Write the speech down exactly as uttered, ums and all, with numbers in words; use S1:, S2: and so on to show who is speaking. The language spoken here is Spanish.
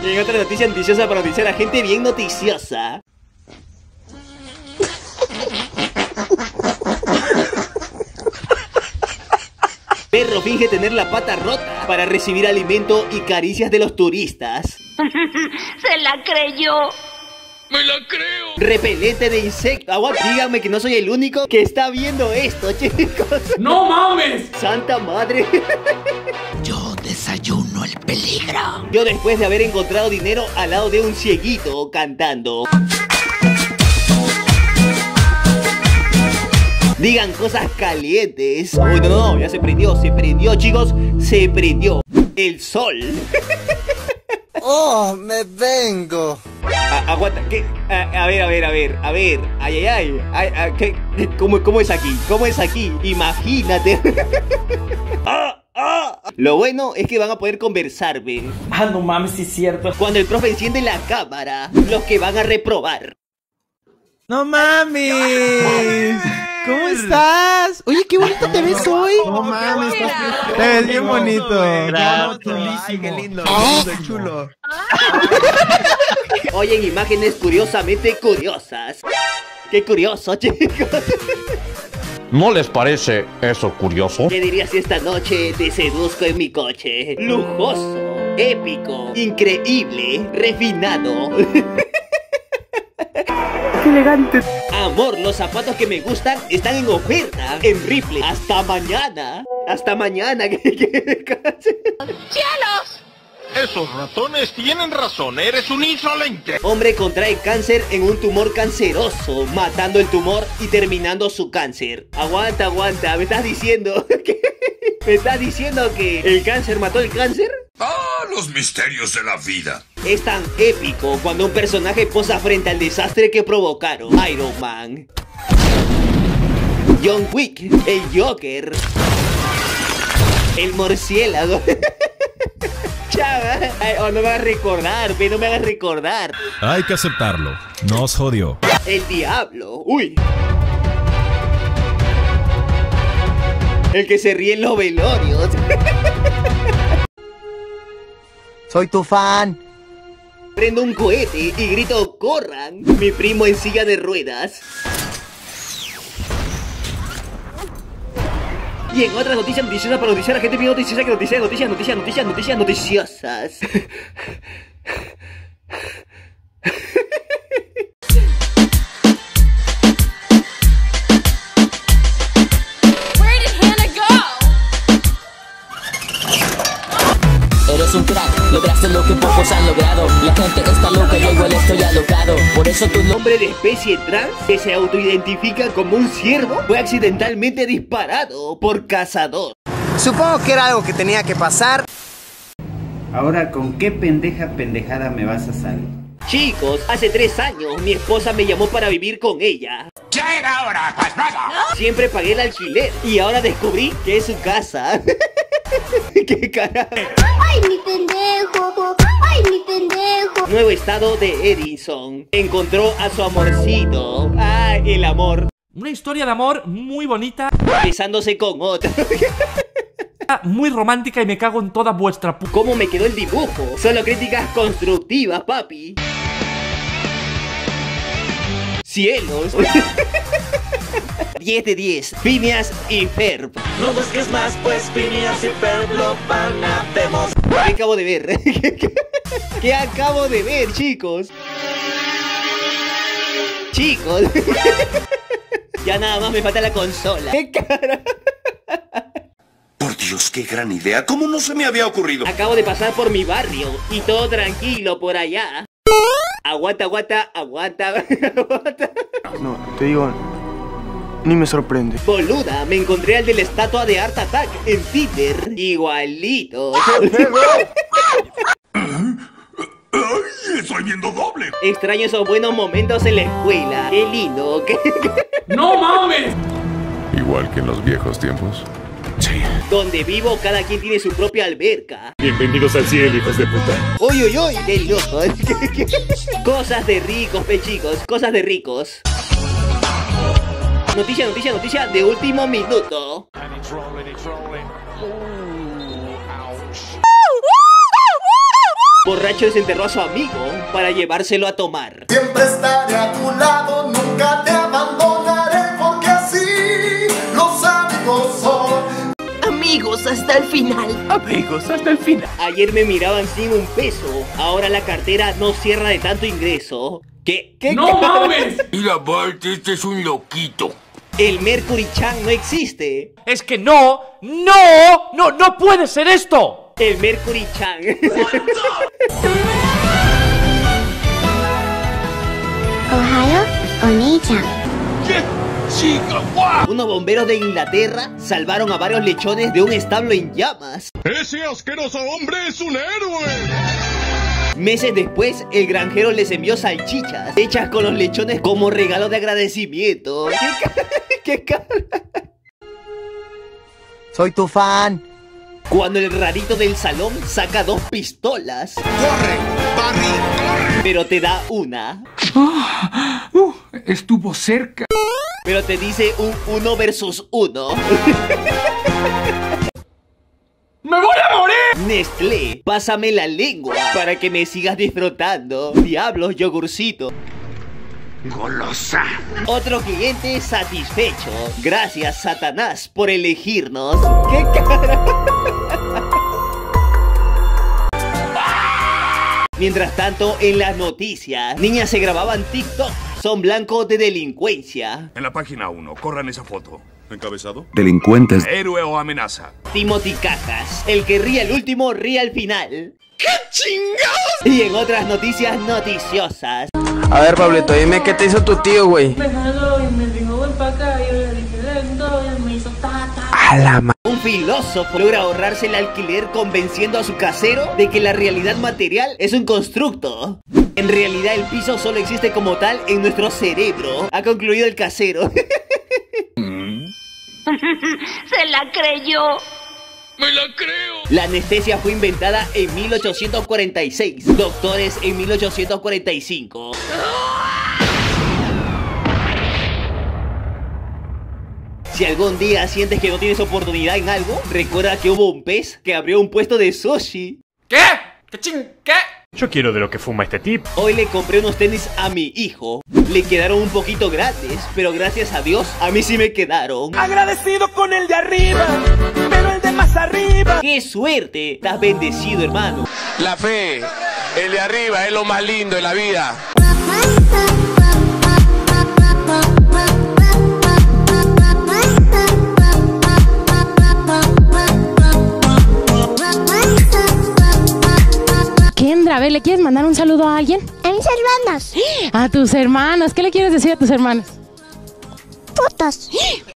S1: Y en otra noticia noticiosa para noticiar a gente bien noticiosa. Perro finge tener la pata rota para recibir alimento y caricias de los turistas.
S2: Se la creyó.
S3: ¡Me la creo!
S1: Repelente de insectos. Aguanta, díganme que no soy el único que está viendo esto, chicos.
S3: ¡No mames!
S1: ¡Santa madre!
S4: Yo desayuno el peligro.
S1: Yo después de haber encontrado dinero al lado de un cieguito cantando. Digan cosas calientes. Uy, no, no, ya se prendió, se prendió, chicos. Se prendió el sol.
S5: ¡Oh, me vengo!
S1: A, aguanta, ¿qué? A, a ver, a ver, a ver, a ver. Ay, ay, ay. ay, ay ¿qué? ¿Cómo, ¿Cómo es aquí? ¿Cómo es aquí? Imagínate. ah, ah. Lo bueno es que van a poder conversar, ¿ven?
S3: Ah, no mames, sí es cierto.
S1: Cuando el profe enciende la cámara, los que van a reprobar.
S6: ¡No mames! ¿Cómo estás? Oye, qué bonito te ves hoy.
S5: No mames, estás
S6: te ves bien bonito.
S5: Ay, qué lindo, qué lindo, chulo.
S1: Oyen imágenes curiosamente curiosas. Qué curioso, chicos.
S7: ¿No les parece eso curioso?
S1: ¿Qué dirías si esta noche te seduzco en mi coche? Lujoso, épico, increíble, refinado.
S6: ¡Qué elegante!
S1: Amor, los zapatos que me gustan están en oferta, en Ripley. Hasta mañana. Hasta mañana.
S2: ¡Cielos!
S8: Esos ratones tienen razón, eres un insolente.
S1: Hombre contrae cáncer en un tumor canceroso, matando el tumor y terminando su cáncer. Aguanta, aguanta, ¿me estás diciendo que... ¿Me estás diciendo que el cáncer mató el cáncer?
S8: Ah, los misterios de la vida.
S1: Es tan épico cuando un personaje posa frente al desastre que provocaron Iron Man, John Wick, el Joker, el murciélago. Chava, ay, oh, no me hagas recordar, ve, no me hagas recordar.
S9: Hay que aceptarlo, nos jodió.
S1: El diablo, uy. El que se ríe en los velorios.
S5: Soy tu fan.
S1: Prendo un cohete y grito, ¡corran! Mi primo en silla de ruedas. Y en otras noticias noticiosas para noticiar a gente bien noticiosa que noticias, noticias, noticias, noticias, noticias, noticiosas.
S4: Eres un crack, lograste lo que pocos han logrado. La gente está loca, yo igual estoy alocado. Por eso tu
S1: nombre de especie trans, que se autoidentifica como un ciervo, fue accidentalmente disparado por cazador.
S5: Supongo que era algo que tenía que pasar.
S10: Ahora, ¿con qué pendeja pendejada me vas a salir?
S1: Chicos, hace tres años mi esposa me llamó para vivir con ella.
S8: ¡Ya era hora, pasmado!
S1: Siempre pagué el alquiler y ahora descubrí que es su casa. ¡Qué carajo!
S2: ¡Ay, mi pendejo! ¡Ay, mi pendejo!
S1: Nuevo estado de Edison. Encontró a su amorcito. ¡Ay, el amor!
S3: Una historia de amor muy bonita,
S1: besándose con otro.
S3: muy romántica y me cago en toda vuestra pu...
S1: ¿Cómo me quedó el dibujo? Solo críticas constructivas, papi. Cielos. diez de diez. Phineas y Ferb.
S4: no busques más, pues Phineas y Ferb lo van a vemos.
S1: ¿Qué acabo de ver? ¿Qué acabo de ver, chicos? Chicos. Ya nada más me falta la consola. ¿Qué cara?
S8: Por Dios, qué gran idea. ¿Cómo no se me había ocurrido?
S1: Acabo de pasar por mi barrio y todo tranquilo por allá. Aguanta, aguanta, aguanta, aguanta.
S5: No, te digo, ni me sorprende.
S1: Boluda, me encontré al de la estatua de Art Attack en Tinder. Igualito.
S8: ¡Ay, estoy viendo doble!
S1: Extraño esos buenos momentos en la escuela. Qué lindo. ¿Qué?
S3: ¡No mames!
S9: Igual que en los viejos tiempos. Sí.
S1: Donde vivo, cada quien tiene su propia alberca.
S9: Bienvenidos al cielo, hijos de puta.
S1: Uy, uy, uy, qué loco. Cosas de ricos, pe chicos, cosas de ricos. Noticia, noticia, noticia de último minuto. Borracho desenterró a su amigo para llevárselo a tomar.
S11: Siempre estaré a tu lado, nunca te abandonaré, porque así los amigos son.
S12: Amigos hasta el final.
S1: Amigos hasta el final. Ayer me miraban sin un peso, ahora la cartera no cierra de tanto ingreso. ¿Qué? ¿Qué?
S3: ¡No mames!
S13: Mira, Bart, este es un loquito.
S1: El Mercury Chan no existe.
S3: Es que no, no, no, no puede ser esto.
S1: El Mercury Chan.
S2: Ohayo, Oni-chan.
S13: ¿Qué? Chica, guau.
S1: Unos bomberos de Inglaterra salvaron a varios lechones de un establo en llamas.
S9: ¡Ese asqueroso hombre es un héroe!
S1: Meses después, el granjero les envió salchichas hechas con los lechones como regalo de agradecimiento. ¿Qué cara?
S6: Soy tu fan.
S1: Cuando el rarito del salón saca dos pistolas.
S13: ¡Corre, Barry, corre!
S1: Pero te da una.
S13: Oh, uh, estuvo cerca.
S1: Pero te dice un uno versus uno.
S3: ¡Me voy a morir!
S1: Nestlé, pásame la lengua para que me sigas disfrutando. Diablos, yogurcito.
S13: Golosa.
S1: Otro cliente satisfecho. Gracias, Satanás, por elegirnos. ¿Qué cara? Mientras tanto, en las noticias, niñas se grababan TikTok. Son blancos de delincuencia.
S9: En la página uno, corran esa foto. ¿Encabezado?
S14: Delincuentes.
S9: Héroe o amenaza.
S1: Timothy Cajas. El que ríe al último, ríe al final.
S13: ¡Qué chingados!
S1: Y en otras noticias noticiosas.
S6: A ver, Pablito, dime qué te hizo tu tío, güey.
S12: Me jaló y me dijo, ven pa' acá, y yo le dije, lento, y él me hizo tata.
S6: A la ma...
S1: Un filósofo logra ahorrarse el alquiler convenciendo a su casero de que la realidad material es un constructo. En realidad el piso solo existe como tal en nuestro cerebro, ha concluido el casero.
S2: Se la creyó.
S13: ¡Me la creo!
S1: La anestesia fue inventada en mil ochocientos cuarenta y seis, doctores en mil ochocientos cuarenta y cinco. Si algún día sientes que no tienes oportunidad en algo, recuerda que hubo un pez que abrió un puesto de sushi.
S3: ¿Qué? ¿Qué ching? ¿Qué?
S15: Yo quiero de lo que fuma este tip.
S1: Hoy le compré unos tenis a mi hijo. Le quedaron un poquito grandes, pero gracias a Dios, a mí sí me quedaron.
S6: Agradecido con el de arriba, pero el de más arriba.
S1: ¡Qué suerte! Estás bendecido, hermano.
S13: La fe, el de arriba, es lo más lindo de la vida.
S16: Kendra, a ver, ¿le quieres mandar un saludo a alguien?
S2: A mis hermanos.
S16: A tus hermanos. ¿Qué le quieres decir a tus hermanos?
S2: Putos.